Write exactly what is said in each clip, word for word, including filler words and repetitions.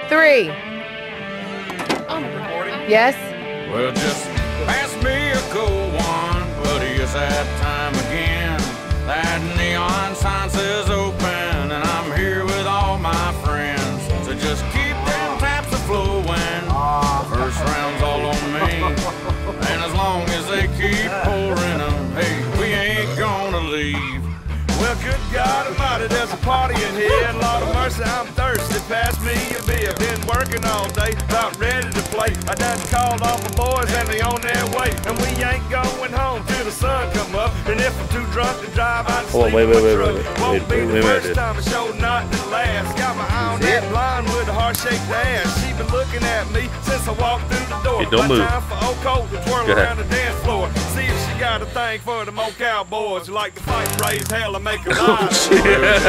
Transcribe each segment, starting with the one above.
three. I'm recording. Yes? Well, just pass me a cold one, buddy, it's that time again. That neon sign says open, and I'm here with all my friends. So just keep them taps a-flowing. The first round's all on me, and as long as they keep pouring them, hey, we ain't gonna leave. Well, good God Almighty, there's a party in here. Lord of mercy, I'm thirsty. Pass me a beer. Been working all day, about ready to play. I done called all my boys and they on their way. And we ain't going home till the sun come up. And if I'm too drunk to drive, I'd sleep wait, in wait, my wait, truck. wait, wait, Won't wait, be wait, the wait, first wait. time I show not to last. Got my eye on that blonde with a heart-shaped ass. She been looking at me since I walked through the door. Hey, don't My move. time for old coat to twirl Go ahead. around the dance floor. See if she got a thing for them old cowboys who like to fight, raise hell, and make a Oh, lie. shit.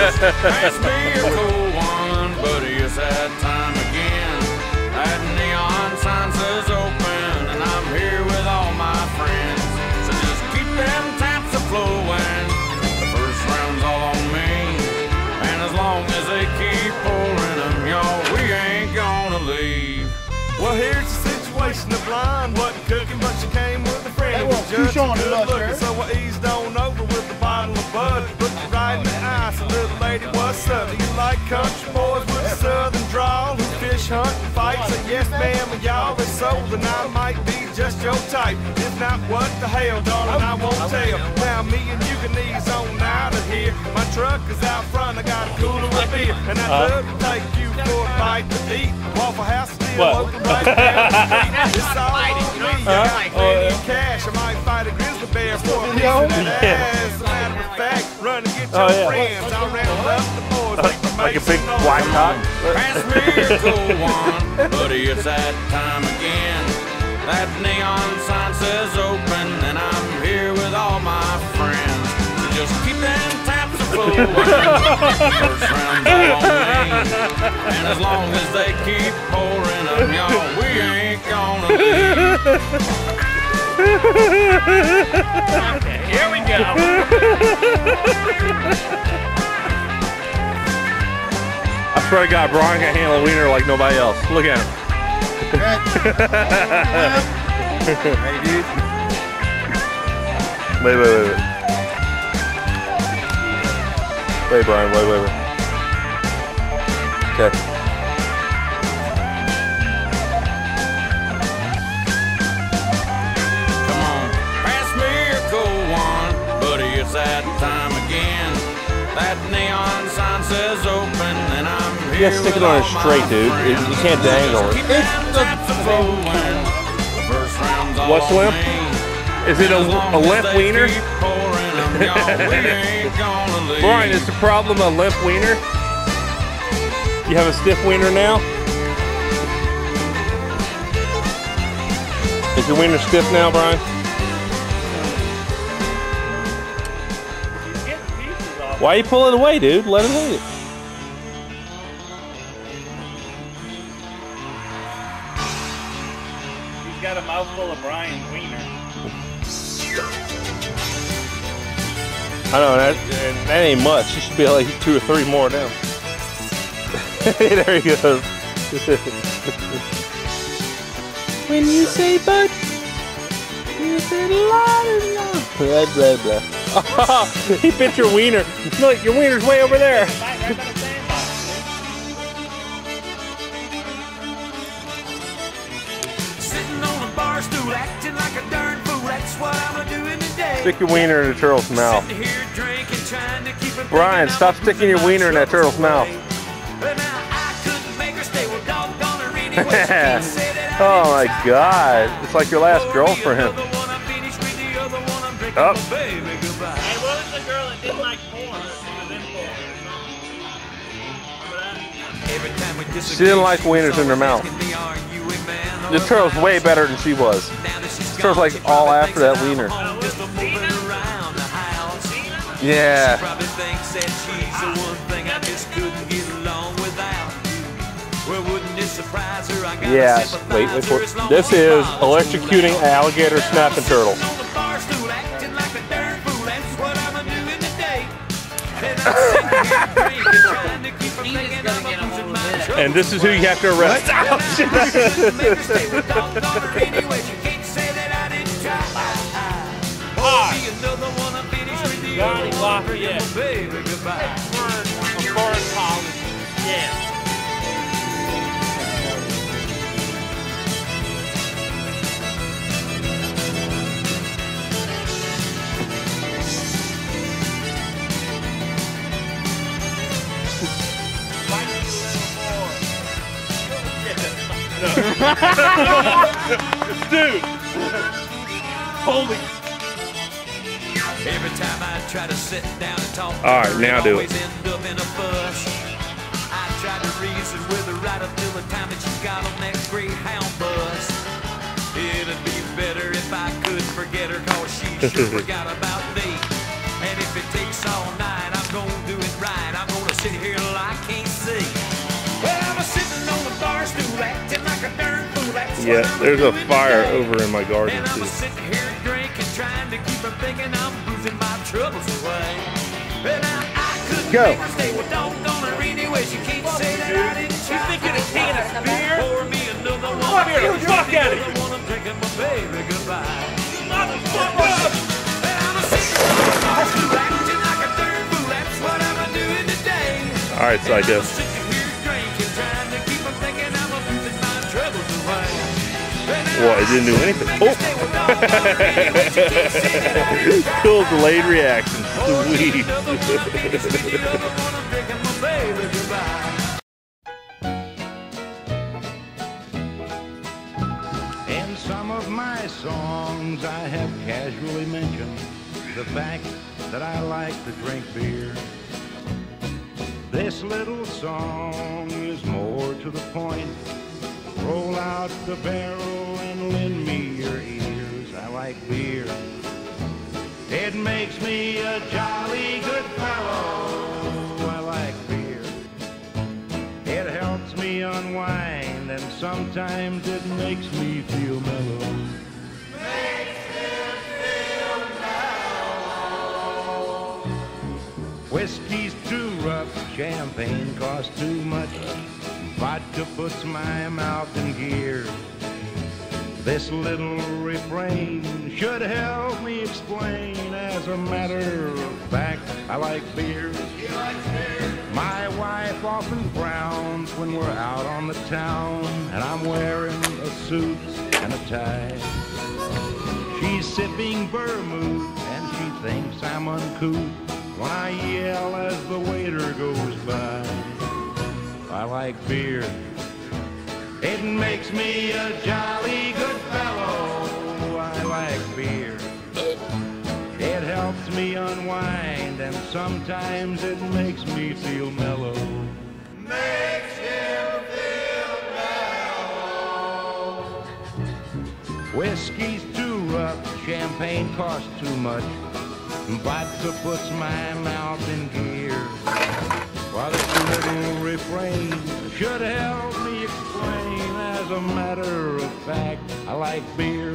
Pass me a cold one, buddy, it's that time again. That neon sign says open, and I'm here with all my friends. So just keep them taps a-flowing. The first round's all on me, and as long as they keep pouring them, y'all, we ain't gonna leave. Well, here's the situation. The blonde wasn't cooking, but she came with a friend. Hey, who well, was you just showing good the love, looking, sir. so I eased on over with a bottle of bud. Looked her right in the eye, so little lady, what's up? Do you like country boys with a southern drawl who fish, hunt, and fight? Say yes, ma'am, and y'all is sold, and I might be just your type. If not, what the hell, darling, I won't tell. Now me and you can ease on out of here. My truck is out front, I got a cooler with beer, and I'd love to take you for a bite to eat. Waffle House still What? open right down the street. It's all on me. I got plenty of cash. I might fight a grizzly bear for a piece of that ass. As a matter of fact, run and get your Oh, yeah. friends. I ran up the boys. we can Like a make big some noise. black cock. Pass me a cold one, buddy, it's that time again. That neon sign says open, and I'm here with all my friends. So just keep them taps a-flowing. First round's all on me, and as long as they keep pouring them, y'all, we ain't gonna leave. Okay, here we go. I swear to God, Brian can handle a wiener like nobody else. Look at him. Hey, dude. Wait, wait, wait, wait. Wait, Brian, wait, wait, wait. Okay. Come on, pass me a cold one, buddy, it's that time again. That neon sign says open, and I'm You here gotta stick it with on all it my straight, dude. friends. You can't dangle it. Keep them taps a-flowing. The first round's all What's on limp? me. Is it a, As long a as limp they wiener? keep pouring them, y'all, we ain't gonna leave. Brian, is the problem a limp wiener? You have a stiff wiener now? Is your wiener stiff now, Brian? Why are you pulling it away, dude? Let him eat it. He's got a mouthful of Brian's wiener. I know, that, that ain't much. You should be like two or three more down. There he goes. When you say bud, you say la la. Blah, blah, blah. He bit your wiener. Look, your wiener's way over there. Right, right by the sandbox. Sitting on a bar stool, acting like a darn fool. That's what I'm doing today. Stick your wiener in the turtle's mouth. Sitting here drinking, trying to keep it Brian, thinking stop I'm sticking your losing wiener in my that turtle's troubles mouth. away. But now I couldn't make her stay. Well, doggone her anyway. She can't say that I Oh my didn't try. God. It's like your last Pour me girlfriend. another one, I'm finished with the other one, I'm drinking Up. my baby goodbye. Hey, what was the girl that didn't like porn? She was in porn. Remember that? Every time we disagree, She didn't like wieners in her mouth. asking me, "Are you a man or The a turtle's woman?" way better than she was. Now that she's The turtle's like gone, she all probably after that thinks I'm wiener. home just a moving around the house. She Yeah. probably thinks that she's the one thing I just couldn't get along without. Well, wouldn't it surprise her? I got Yes. a Wait, wait for sympathizer as long This as she is follows electrocuting too loud. alligator snapping turtle. Sitting on the bar stool, acting like a darn fool. That's what I'm doing today. And I'm sitting here drinking, trying to keep from thinking I'm losing my And this is who you have to arrest. Oh, shit. Johnny Lafayette. Pittsburgh, a foreign college. Yeah. Dude! Holy. Every time I try to sit down and talk, all right, now do it. End up in a fuss. I tried to reason with her right up till the time that she got on that Greyhound bus. It'd be better if I could forget her, cause she sure forgot about me. And if it takes all night, I'm gonna do it right. I'm gonna sit here till I can't see. Well, I'm sitting on the bar stool acting like a darn fool. That's yeah, there's a fire over in my garden and too. I'm sitting here drinking, trying to keep from thinking I'm losing my troubles away. But I, I couldn't Go. make her stay. Well, doggone her anyway. She can't say that I didn't try. You think you're the king of beer? Pour me another one. Come here, fuck at it. Another one, I'm drinking my baby goodbye. Motherfucker! And I'm sitting on the bar stool acting like a darn fool. That's what I'm doing today. All right, Psycho. Well, it didn't do anything. Oh! Cool delayed reaction. Sweet. In some of my songs, I have casually mentioned the fact that I like to drink beer. This little song is more to the point. Roll out the barrel and lend me your ears. I like beer. It makes me a jolly good fellow. I like beer. It helps me unwind, and sometimes it makes me feel mellow. Makes me feel mellow. Whiskey's too rough, champagne costs too much. Vodka puts my mouth in gear. This little refrain should help me explain. As a matter of fact, I like beer. He likes beer. My wife often frowns when we're out on the town and I'm wearing a suit and a tie. She's sipping vermouth and she thinks I'm uncouth when I yell as the waiter goes by. I like beer. It makes me a jolly good fellow. I like beer. It helps me unwind, and sometimes it makes me feel mellow. Makes him feel mellow. Whiskey's too rough, champagne costs too much. Vodka puts my mouth in gear. While this little refrain should help me explain. As a matter of fact, I like beer.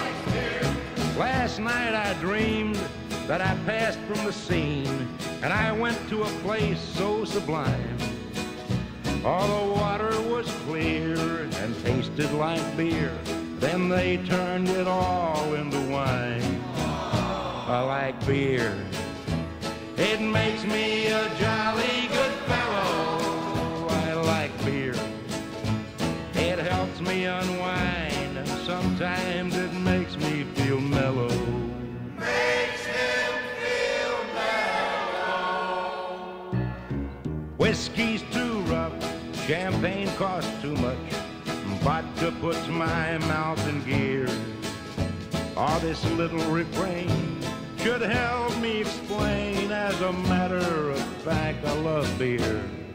Last night I dreamed that I passed from the scene and I went to a place so sublime. All the water was clear and tasted like beer. Then they turned it all into wine. I like beer. It makes me a jolly good fellow. I like beer. It helps me unwind, and sometimes it makes me feel mellow. Makes him feel mellow. Whiskey's too rough, champagne costs too much. Vodka puts my mouth in gear. Oh, this little refrain should help me explain. As a matter of fact, I love beer.